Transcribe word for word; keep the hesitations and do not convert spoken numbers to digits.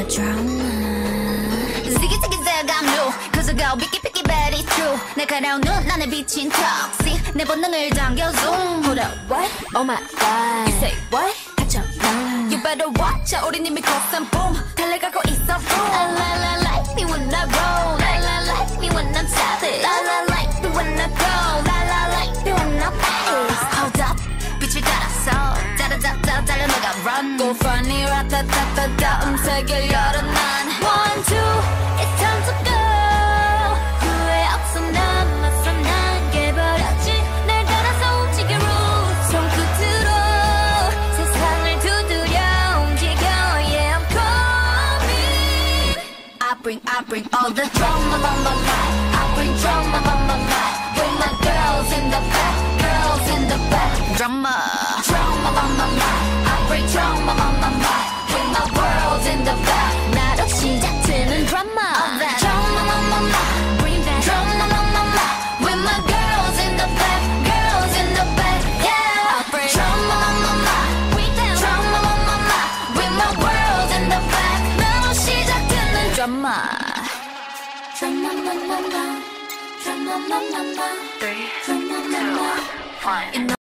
Ziggy ziggy zag I'm new Cause I go picky picky bad it's true 날카로운 눈 안에 비친 toxic 내 본능을 당겨 zoom Hold up what? Oh my god You say what? 닥쳐 넌 You better watch out 우린 이미 걷산 boom 달려가고 있어 boom La la la like me when I roll La la like me when I'm savage La la like me when I go La la like me when I pace Hold up 빛을 따라서 짜라짜짜 달려나가 run Go funny 라타타타타 음색을 열어 난 One two it's time to go 후회 없어 남았어 난 깨버렸지 날 따라서 움직여 roots 손끝으로 세상을 두드려 움직여 Yeah I'm coming I bring I bring all the drama on my mind I bring drama on my mind With my girls in the back girls in the back Drama Drama on my mind I bring drama on my mind With my world in the back 나로 시작되는 drama Drama on my mind Bring that drama on my mind With my girls in the back Girls in the back Yeah I bring drama on my mind Bring that drama on my mind With my world in the back 나로 시작되는 drama Drama on my mind Drama on my mind Three, two, one